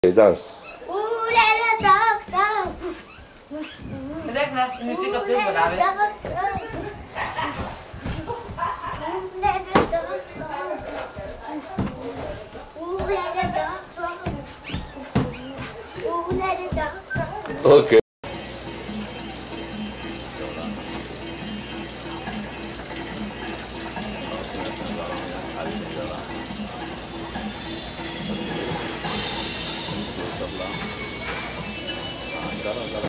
Okay, dance. Kijk naar de muziek op dit bedrijf. Okay.